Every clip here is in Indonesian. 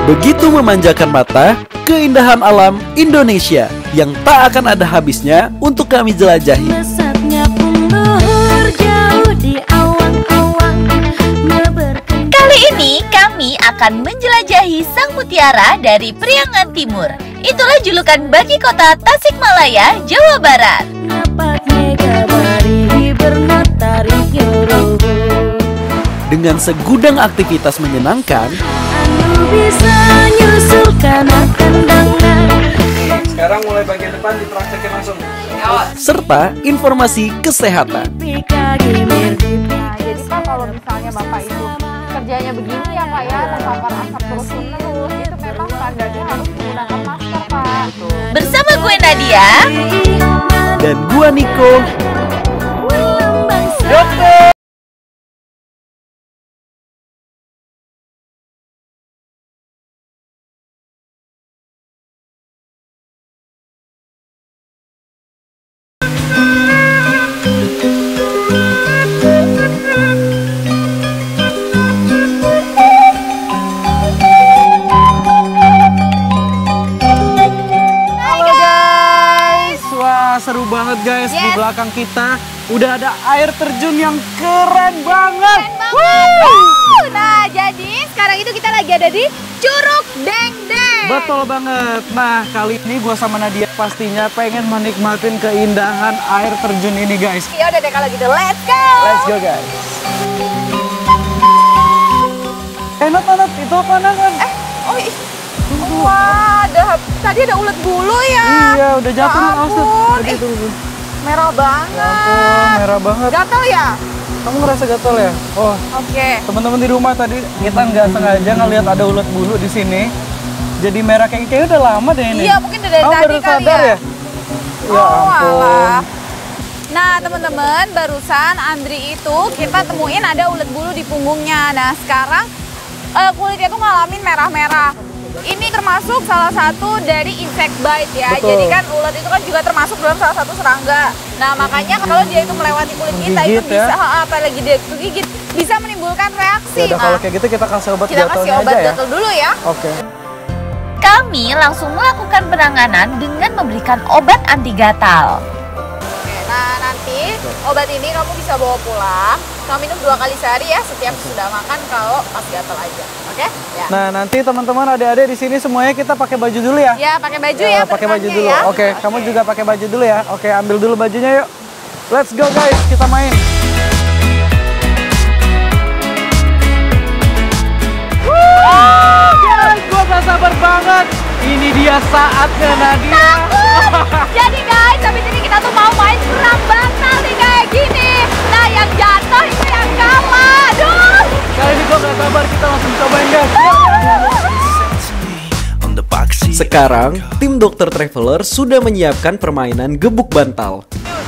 Begitu memanjakan mata, keindahan alam Indonesia yang tak akan ada habisnya untuk kami jelajahi. Lesatnya pun luhur jauh di awang-awang. Kali ini kami akan menjelajahi Sang Mutiara dari Priangan Timur. Itulah julukan bagi kota Tasikmalaya, Jawa Barat. Dengan segudang aktivitas menyenangkan, bisa nyusulkan akan sekarang mulai bagian depan dipraktekin langsung. serta informasi kesehatan. Nah, jadi Pak, kalau misalnya Bapak itu kerjanya begini ya Pak ya, terpapar asap terus-menerus, itu memang standarnya harus menggunakan masker Pak. Bersama gue Nadia Dan gua Niko. Seru banget guys, di belakang kita udah ada air terjun yang keren banget. Nah, jadi sekarang itu kita lagi ada di Curug Dengdeng. Betul banget. Nah, kali ini gue sama Nadia pastinya pengen menikmatin keindahan air terjun ini guys. Ya udah deh kalau gitu, let's go. Let's go guys. Nat, itu apa Nat? Wah, tadi ada ulet bulu ya. Iya, udah jatuh nih, awas tuh. Merah banget. Ya ampun, merah banget. Gatel ya? Kamu ngerasa gatel ya? Oh, Oke. teman-teman di rumah tadi kita nggak sengaja ngelihat ada ulat bulu di sini. Jadi merah kayaknya udah lama deh ini. Iya, mungkin udah dari Kamu tadi baru kali sadar ya? Ya ampun. alah. Nah, teman-teman, barusan Andri itu kita temuin ada ulet bulu di punggungnya. Nah, sekarang kulitnya tuh ngalamin merah-merah. Ini termasuk salah satu dari insect bite ya. Betul. Jadi kan ulet itu kan juga termasuk dalam salah satu serangga. Nah, makanya kalau dia itu melewati kulit kita itu Menggigit ya? bisa apalagi dia itu gigit bisa menimbulkan reaksi. Ya udah, kalau Nah, kayak gitu kita kasih obat kita kasih gatalnya obat aja ya. gatal dulu ya. Oke. kami langsung melakukan penanganan dengan memberikan obat anti gatal. Oke, nah nanti obat ini kamu bisa bawa pulang. Kamu minum 2 kali sehari ya, setiap sudah makan kalau pas gatal aja. Oke? Ya. Nah, nanti teman-teman adik-adik di sini semuanya kita pakai baju dulu ya. Ya, pakai baju ya. Pakai baju berenangnya dulu. ya. Oke, kamu juga pakai baju dulu ya. Oke, ambil dulu bajunya yuk. Let's go guys, kita main. Guys, gua gak sabar banget. Ini dia saatnya Nadia. Jadi guys, habis ini kita tuh mau main perang bantal nih kayak gini. Nah, yang jatuh itu yang kalah. Aduh. Kali ini gua gak sabar, kita langsung cobain guys. Sekarang, tim Dokter Traveler sudah menyiapkan permainan gebuk bantal.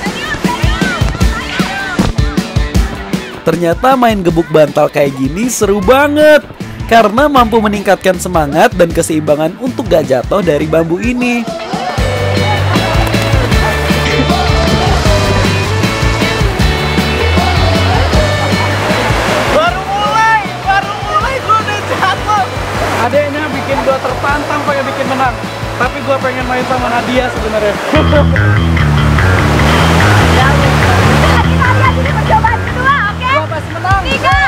Ternyata main gebuk bantal kayak gini seru banget, karena mampu meningkatkan semangat dan keseimbangan untuk gak jatuh dari bambu ini. Baru mulai gua udah jatuh. Adeknya bikin gua tertantang pengen bikin menang. Tapi gua pengen main sama Nadia sebenarnya. Kita lihat ini percobaan kedua, oke? Gua pasti menang.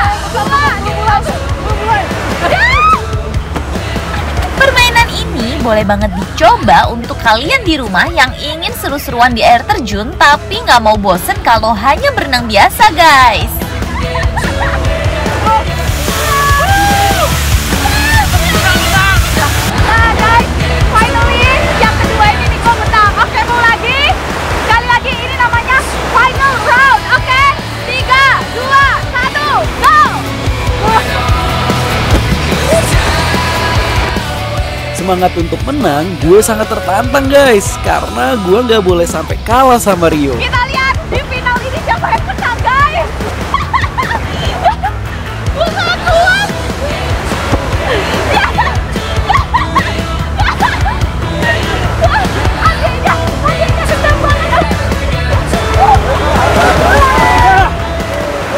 3, 2, 1. Permainan ini boleh banget dicoba untuk kalian di rumah yang ingin seru-seruan di air terjun tapi nggak mau bosen kalau hanya berenang biasa guys. Nah guys, finally yang kedua ini Niko menang. Oke, mau lagi? Sekali lagi, ini namanya final round. Oke, 3, 2, 1, go! Semangat untuk menang, gue sangat tertantang guys, karena gue nggak boleh sampai kalah sama Rio. Kita lihat di final ini siapa yang menang guys. Gue gak kuat. Adiknya sedang banget.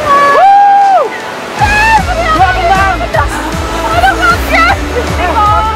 Gua menang. Aduh, kaget.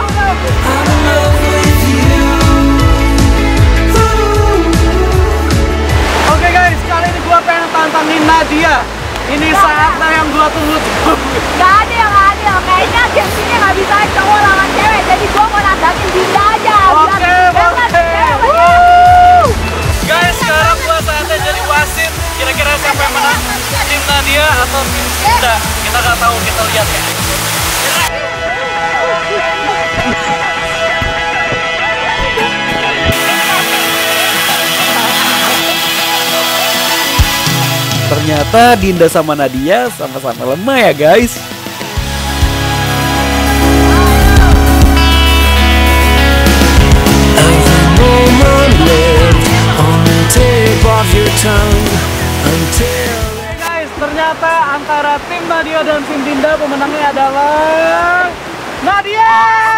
Nadia, ini saatnya yang gua tunggu-tunggu. Gak ada yang adil, kayaknya games ini gak bisa cowok lawan cewek. Jadi gue mau nadakin Dinda aja. Oke, Biar oke. cewek. Guys, sekarang gua saatnya jadi wasit. Kira-kira siapa yang menang? Tim Nadia atau tim Dinda? Kita nggak tahu, kita lihat ya. Ternyata Dinda sama Nadia sama-sama lemah ya guys. Oke guys, ternyata antara tim Nadia dan tim Dinda pemenangnya adalah Nadia.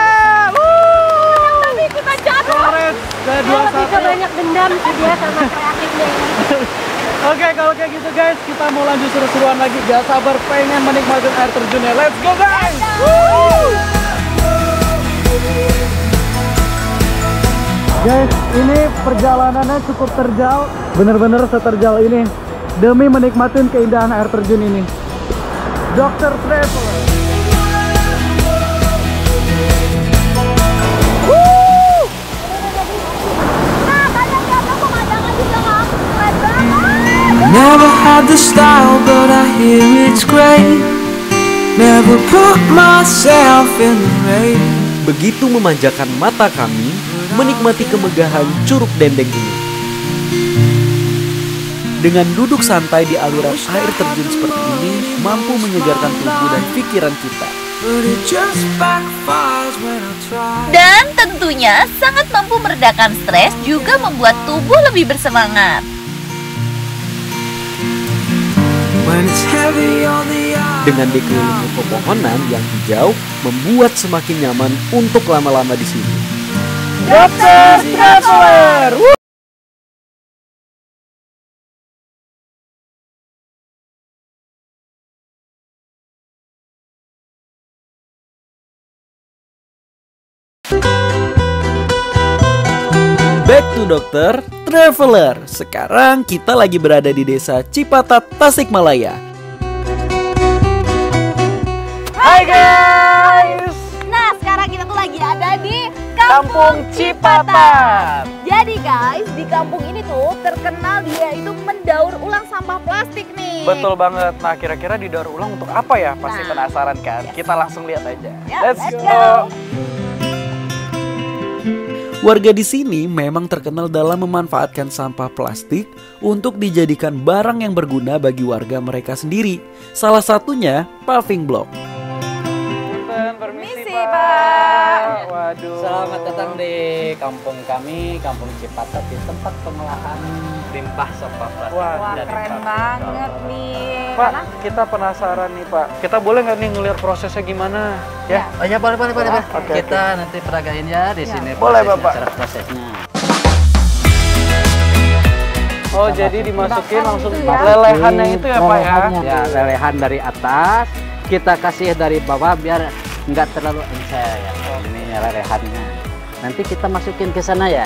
Tapi kita jatuh. Kores ke 21. banyak dendam sih dia sama kreatifnya. Oke, kalau kayak gitu guys, kita mau lanjut seru-seruan lagi. Gak sabar pengen menikmati air terjunnya. Let's go guys! Guys, ini perjalanannya cukup terjal. Bener-bener seterjal ini demi menikmatin keindahan air terjun ini. Dr. Traveler. Nah, kalian lihat tuh pemandangan di belakang. Keren banget. Never had the style, but I hear it's great. Never put myself in the rain. Begitu memanjakan mata kami menikmati kemegahan Curug Dendeng ini. Dengan duduk santai di aliran air terjun seperti ini mampu menyegarkan tubuh dan pikiran kita. But it just backfires when I try. Dan tentunya sangat mampu meredakan stres juga membuat tubuh lebih bersemangat. When it's heavy on the eye. Dengan dikelilingi pepohonan yang hijau membuat semakin nyaman untuk lama-lama di sini. Dr. Traveler. Back to Dr. Traveler. Sekarang kita lagi berada di desa Cipatat, Tasikmalaya. Hai guys. Nah, sekarang kita tuh lagi ada di Kampung Cipatat. Jadi guys, di kampung ini tuh terkenal dia itu mendaur ulang sampah plastik nih. Betul banget. Nah, kira-kira didaur ulang untuk apa ya? Pasti Nah. penasaran kan? Kita langsung lihat aja. Ya, Let's let's go. go. Warga di sini memang terkenal dalam memanfaatkan sampah plastik untuk dijadikan barang yang berguna bagi warga mereka sendiri. Salah satunya paving block. Punten, permisi Misi, Pak. Pak. Waduh. Selamat datang di kampung kami, Kampung Cipatat, di tempat pengolahan limbah sampah plastik. Wah, Wah, dari keren pabrik. banget nih. Pak, kita penasaran nih Pak. Kita boleh nggak nih ngeliat prosesnya gimana? Ya. Oh ya, boleh. Oke, Kita nanti peragain ya di sini. Boleh, prosesnya, Bapak. cara prosesnya. Oh, jadi dimasukin langsung itu ya? lelehannya itu ya Pak ya? Lelehannya. Ya, lelehan dari atas, kita kasih dari bawah biar nggak terlalu encer ya. Ini ya lelehannya. Nanti kita masukin ke sana ya.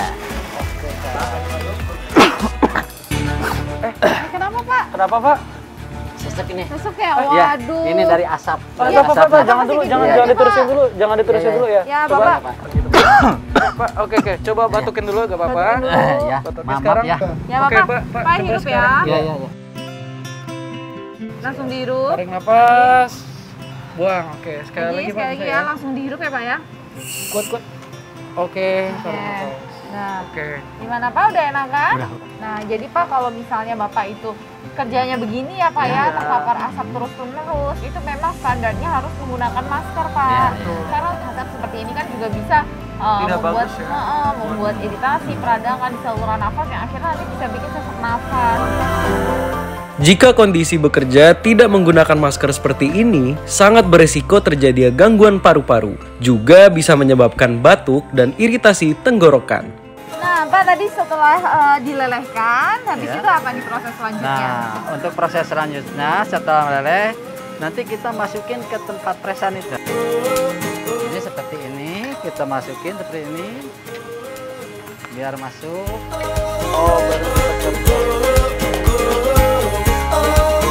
Kenapa Pak? Kenapa Pak? Sesek ini. Masuk ya? Ya, Waduh. ini dari asap. Oh, Dari nggak apa-apa asapnya. Pak, jangan dulu, Masih jangan gitu jangan ya, diterusin Pak? dulu, jangan diterusin Iya, dulu ya. Ya, Coba. Bapak. Pak, oke, coba batukin dulu gak apa-apa. Batukin dulu. Ya, Batukin maaf sekarang. ya. Ya, Oke, Bapak. Pak, Pak, coba hirup ya. sekarang. Iya. Langsung dihirup. Tarik nafas. Buang. Oke, sekali Ini lagi Pak. sekali lagi bisa ya, langsung dihirup ya Pak ya. Kuat. Oke, tarik Oke. nafas. Nah, Oke. gimana Pak? Udah enak kan? Udah. Nah, jadi Pak kalau misalnya Bapak itu kerjanya begini ya Pak ya, Iya. terpapar asap terus-menerus, itu memang standarnya harus menggunakan masker Pak. Iya, iya. Karena asap seperti ini kan juga bisa Tidak membuat bagus ya. membuat iritasi, peradangan di saluran nafas yang akhirnya nanti bisa bikin sesak nafas. Jika kondisi bekerja tidak menggunakan masker seperti ini, sangat beresiko terjadinya gangguan paru-paru. Juga bisa menyebabkan batuk dan iritasi tenggorokan. Nah, Pak tadi setelah dilelehkan, habis Ya. itu apa nih proses selanjutnya? Nah, untuk proses selanjutnya setelah meleleh, nanti kita masukin ke tempat presan itu. Ini seperti ini, kita masukin seperti ini, biar masuk. Oh, baru kita kerja.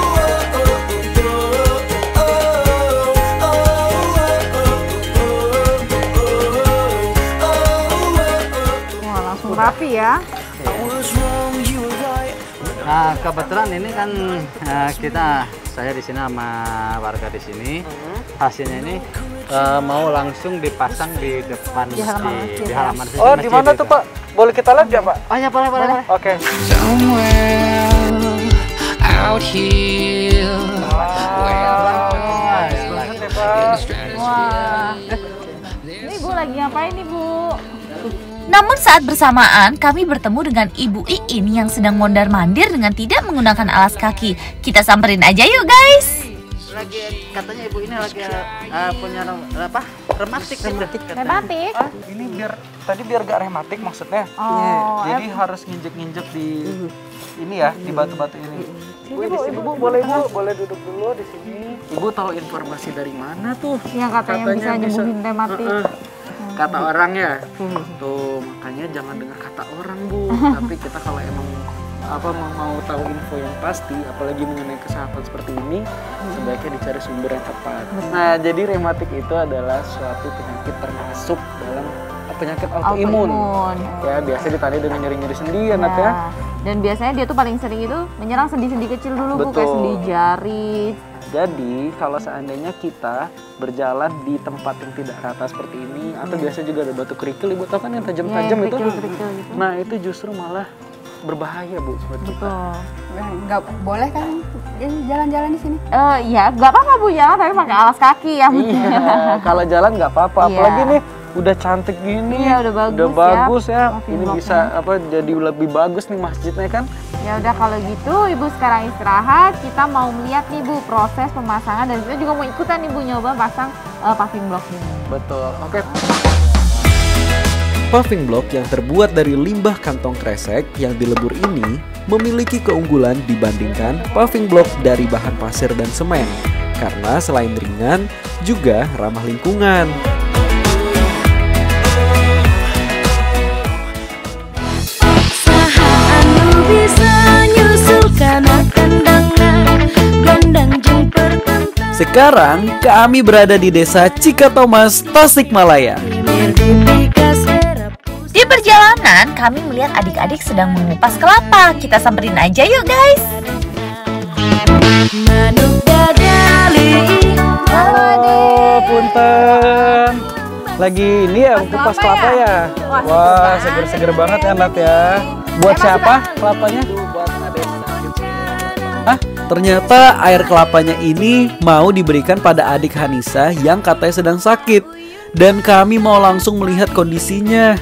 rapi ya. Nah, kebetulan ini kan saya di sini sama warga di sini. Hasilnya ini mau langsung dipasang di depan di halaman sini. Oh, di mana tuh, Pak? Boleh kita lihat nggak, Pak? Oh ya, boleh. Oke. Out here. Wah. Ini Bu lagi ngapain nih, Bu? Namun saat bersamaan kami bertemu dengan Ibu Iin yang sedang mondar-mandir dengan tidak menggunakan alas kaki. Kita samperin aja yuk guys. Lagi katanya ibu ini lagi punya apa? Rematik. Rematik? Ini biar gak rematik maksudnya. Oh, Jadi harus nginjek-nginjek di ini ya, di batu-batu ini. Ibu boleh duduk dulu di sini. Ibu tahu informasi dari mana tuh? Yang katanya bisa nyembuhin rematik. Kata orang ya. Tuh, makanya jangan dengar kata orang, Bu. Tapi kita kalau emang mau tahu info yang pasti, apalagi mengenai kesehatan seperti ini, sebaiknya dicari sumber yang tepat. Nah, jadi rematik itu adalah suatu penyakit termasuk dalam penyakit autoimun. Ya, biasa ditandai dengan nyeri-nyeri sendi ya, Nat ya. Dan biasanya dia tuh paling sering itu menyerang sendi-sendi kecil dulu, Bu, kayak sendi jari. Jadi, kalau seandainya kita berjalan di tempat yang tidak rata seperti ini, atau biasa juga ada batu kerikil, Ibu tahu kan yang tajam-tajam itu? Kerikil gitu. Nah, itu justru malah berbahaya, Bu, buat kita. Nggak boleh kan jalan-jalan di sini? Iya, nggak apa-apa Bu ya, tapi pakai alas kaki ya. Iya, kalau jalan nggak apa-apa. Apalagi nih udah cantik gini, udah bagus ya. Ini bisa jadi lebih bagus nih masjidnya kan? Ya udah kalau gitu Ibu sekarang istirahat, kita mau melihat nih Bu proses pemasangan dan kita juga mau ikutan nih Bu nyoba pasang paving block ini. Betul. Oke. Paving block yang terbuat dari limbah kantong kresek yang dilebur ini memiliki keunggulan dibandingkan paving block dari bahan pasir dan semen karena selain ringan juga ramah lingkungan. Sekarang kami berada di desa Cikatomas, Tasikmalaya. Di perjalanan kami melihat adik-adik sedang mengupas kelapa. Kita samperin aja yuk guys. Halo, punten. Lagi ini ya kupas kelapa ya? Wah, seger-seger banget ya Nat ya. Buat siapa kelapanya? Hah? Ternyata air kelapanya ini mau diberikan pada adik Hanisa yang katanya sedang sakit. Dan kami mau langsung melihat kondisinya.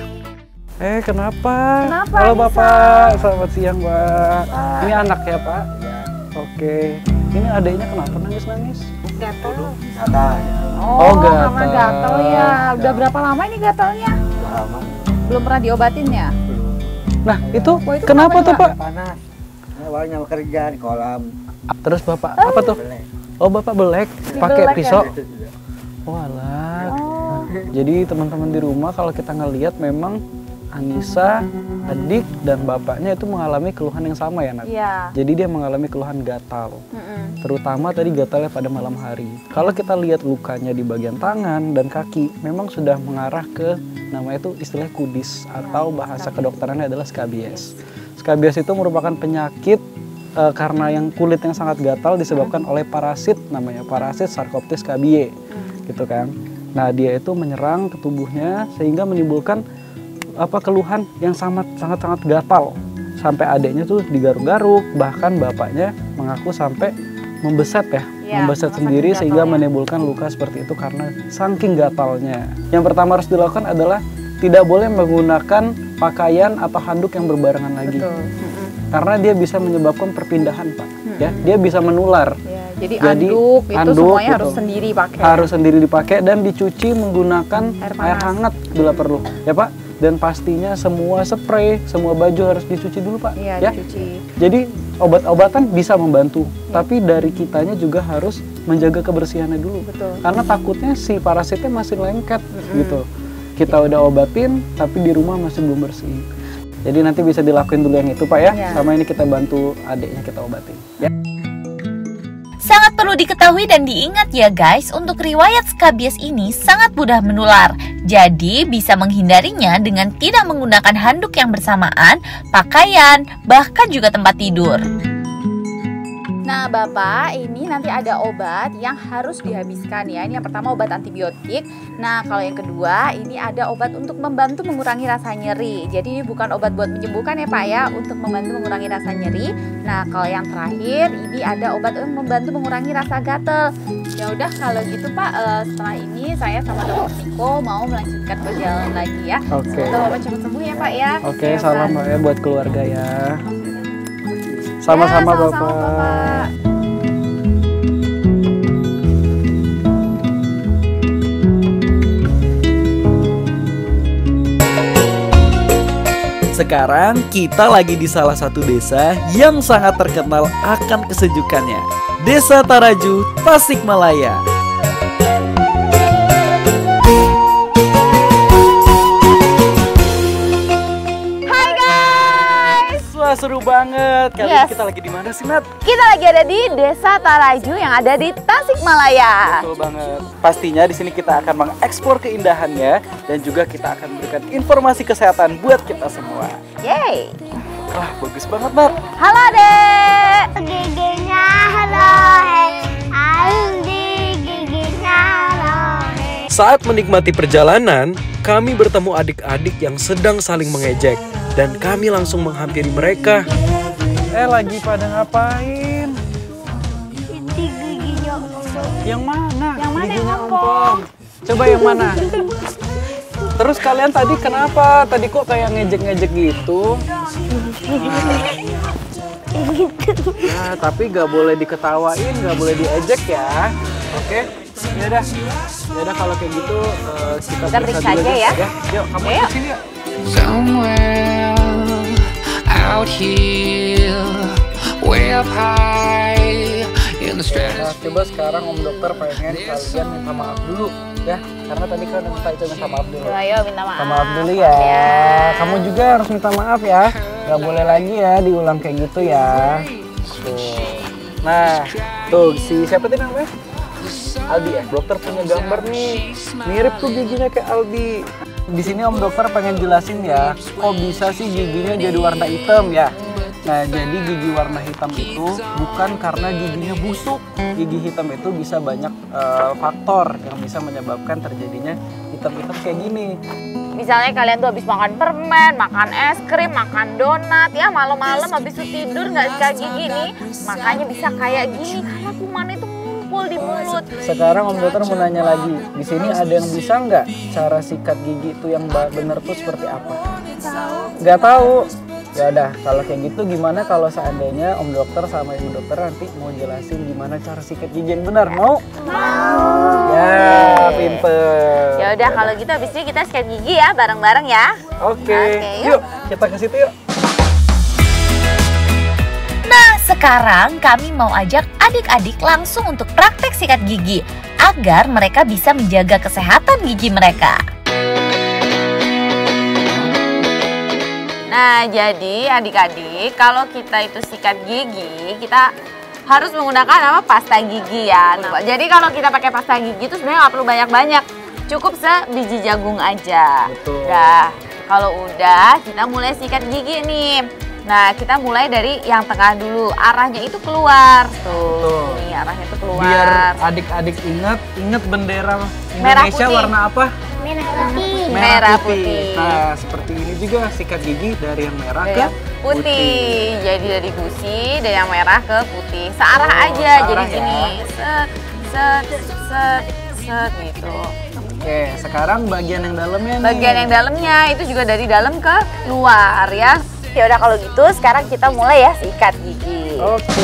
Kenapa? Anissa? Halo Bapak, selamat siang Pak. Ini anak ya Pak? Ya. Oke. Ini adiknya kenapa nangis-nangis? Gatel. Oh, gatel. Karena gatel ya. Udah berapa lama ini gatelnya? Lama. Belum pernah diobatin ya? Nah, itu itu kenapa tuh Pak? Panas. Awalnya bekerja di kolam. Terus Bapak apa tuh? Oh, Bapak belek pakai Dibelek pisau. ya? Walah. Jadi teman-teman di rumah kalau kita ngelihat memang Anissa, adik dan bapaknya itu mengalami keluhan yang sama ya Nat? Iya. Jadi dia mengalami keluhan gatal. Terutama tadi gatalnya pada malam hari. Kalau kita lihat lukanya di bagian tangan dan kaki memang sudah mengarah ke namanya itu istilah kudis atau bahasa kedokterannya adalah skabies. Skabies itu merupakan penyakit karena yang kulit yang sangat gatal disebabkan oleh parasit namanya parasit Sarcoptes scabiei gitu kan. Nah, dia itu menyerang ke tubuhnya sehingga menimbulkan keluhan yang sangat gatal. Sampai adiknya tuh digaruk-garuk, bahkan bapaknya mengaku sampai membeset membeset sendiri sehingga menimbulkan luka seperti itu karena saking gatalnya. Yang pertama harus dilakukan adalah tidak boleh menggunakan pakaian atau handuk yang berbarengan lagi. Karena dia bisa menyebabkan perpindahan, Pak. Ya, dia bisa menular. Ya, jadi handuk itu semuanya harus sendiri pakai. Harus sendiri dipakai dan dicuci menggunakan air hangat bila perlu, ya Pak. Dan pastinya semua spray, semua baju harus dicuci dulu Pak. Iya, ya. dicuci. Jadi obat-obatan bisa membantu, tapi dari kitanya juga harus menjaga kebersihannya dulu. Betul. Karena takutnya si parasitnya masih lengket gitu. Kita udah obatin, tapi di rumah masih belum bersih. Jadi nanti bisa dilakuin dulu yang itu Pak ya. Sama ini kita bantu adiknya kita obatin. Ya. Sangat Sangat perlu diketahui dan diingat ya guys, untuk riwayat skabies ini sangat mudah menular. Jadi bisa menghindarinya dengan tidak menggunakan handuk yang bersamaan, pakaian, bahkan juga tempat tidur. Nah Bapak, ini nanti ada obat yang harus dihabiskan ya. Ini yang pertama obat antibiotik. Nah kalau yang kedua ini ada obat untuk membantu mengurangi rasa nyeri. Jadi ini bukan obat buat menyembuhkan ya Pak ya, untuk membantu mengurangi rasa nyeri. Nah kalau yang terakhir ini ada obat untuk membantu mengurangi rasa gatel. Ya udah kalau gitu Pak, setelah ini saya sama Dokter Niko mau melanjutkan perjalanan lagi ya. Oke. Semoga Bapak cepat sembuh ya Pak ya. Oke, Ya, salam Pak. ya buat keluarga ya. Sama-sama Ya, Bapak. Bapak. Sekarang kita lagi di salah satu desa yang sangat terkenal akan kesejukannya. Desa Taraju, Tasikmalaya. Hai guys. Wah, seru banget. Kali Yes. ini kita lagi di mana sih, Nat? Kita lagi ada di Desa Taraju yang ada di Tasikmalaya. Betul banget. Pastinya di sini kita akan mengeksplor keindahannya dan juga kita akan memberikan informasi kesehatan buat kita semua. Yeay. Wah, bagus banget, Nat. Halo Dek. Giginya halo, Aldi giginya halo. Saat menikmati perjalanan, kami bertemu adik-adik yang sedang saling mengejek dan kami langsung menghampiri mereka. Lagi pada ngapain? Ini giginya Yang mana? Yang mana yang Giginya ompong? ompong. Coba yang mana? Terus kalian tadi kenapa? Tadi kok kayak ngejek-ngejek gitu? Nah, tapi gak boleh diketawain, gak boleh diejek ya. Oke? Yaudah kalau kayak gitu kita periksa aja ya. Yuk, kamu Ayo. kesini yuk. Somewhere out here, way up high in the Nah, stratosphere. coba sekarang Om Dokter pengen kalian minta maaf dulu ya. Karena tadi kan minta itu minta maaf dulu. Ayo minta maaf. Minta maaf dulu ya. Kamu juga harus minta maaf ya. Gak boleh lagi ya diulang kayak gitu ya. Tuh. Nah, tuh si siapa tadi namanya? Aldi ya. Dokter punya gambar nih. Mirip tuh giginya kayak Aldi. Di sini Om Dokter pengen jelasin ya, kok bisa sih giginya jadi warna hitam ya? Nah, jadi gigi warna hitam itu bukan karena giginya busuk. Gigi hitam itu bisa banyak faktor yang bisa menyebabkan terjadinya hitam-hitam kayak gini. Misalnya kalian tuh habis makan permen, makan es krim, makan donat ya, malam-malam habis itu tidur nggak sikat gigi nih, makanya bisa kayak gini karena kuman itu ngumpul di mulut. Sekarang Om Dokter mau nanya lagi, di sini ada yang bisa nggak cara sikat gigi itu yang bener tuh seperti apa? Nggak tahu. Ya udah, kalau kayak gitu gimana kalau seandainya Om Dokter sama Ibu Dokter nanti mau jelasin gimana cara sikat gigi yang benar? Mau? Mau. Ya, pinter. Ya udah kalau gitu habis ini kita sikat gigi ya bareng-bareng ya. Oke, yuk. yuk kita ke situ yuk. Nah, sekarang kami mau ajak adik-adik langsung untuk praktek sikat gigi agar mereka bisa menjaga kesehatan gigi mereka. Nah, jadi adik-adik, kalau kita itu sikat gigi, kita harus menggunakan apa? Pasta gigi ya. Nah, jadi kalau kita pakai pasta gigi itu sebenarnya nggak perlu banyak-banyak. Cukup sebiji jagung aja. Betul. Udah, kalau udah, kita mulai sikat gigi nih. Nah, kita mulai dari yang tengah dulu. Arahnya itu keluar. Tuh, Betul. nih arahnya itu keluar. Biar adik-adik ingat bendera Merah Indonesia putih. warna apa? Merah putih. Merah putih. Nah, seperti ini juga sikat gigi dari yang merah Dari ke yang putih. Jadi dari gusi, dari yang merah ke putih. Searah Oh, aja, searah jadi ya. gini. Set gitu. Oke, sekarang bagian yang dalamnya nih. Bagian yang dalamnya itu juga dari dalam ke luar ya. Ya udah kalau gitu sekarang kita mulai ya sikat gigi. Oke.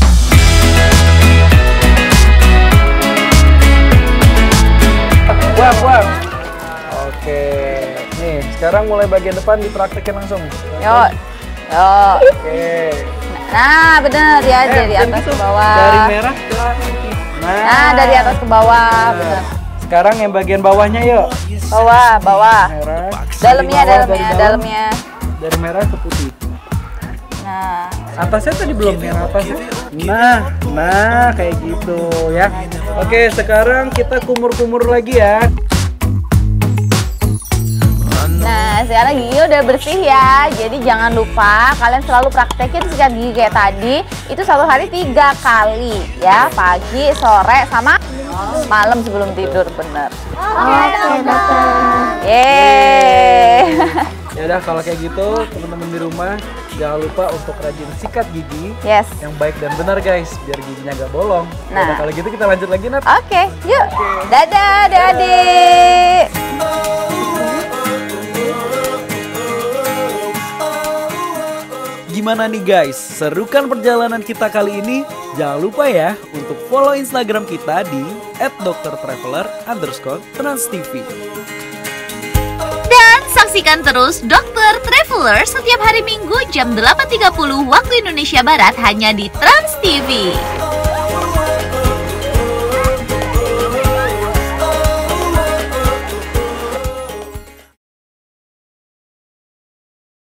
Buang. Oke. Nih, sekarang mulai bagian depan dipraktekin langsung. Yuk. Yuk. Oke. Nah, bener ya dari dan atas gitu, ke bawah. Dari merah ke putih. Nah, dari atas ke bawah, bener. Sekarang yang bagian bawahnya yuk. Bawah. Merah. Dalamnya, Dari bawah, dari dalam. dalamnya. Dari merah ke putih. Nah, Atasnya tadi belum yang atasnya. Nah kayak gitu ya. Oke, sekarang kita kumur-kumur lagi ya. Nah, sekarang gigi udah bersih ya. Jadi jangan lupa kalian selalu praktekin sikat gigi kayak tadi. Itu 1 hari 3 kali ya. Pagi, sore, sama malam sebelum tidur, bener. Oke, dokter. Yeay. Ya udah kalau kayak gitu teman-teman di rumah jangan lupa untuk rajin sikat gigi Yes. yang baik dan benar guys, biar giginya nggak bolong. Nah. Udah, kalau gitu kita lanjut lagi Nat. Oke, yuk. Dadah adik-adik. Gimana nih guys, seru kan perjalanan kita kali ini? Jangan lupa ya untuk follow Instagram kita di @doktertraveler_transtv. Dan saksikan terus Dokter Traveler setiap hari Minggu jam 8.30 waktu Indonesia Barat hanya di Trans TV.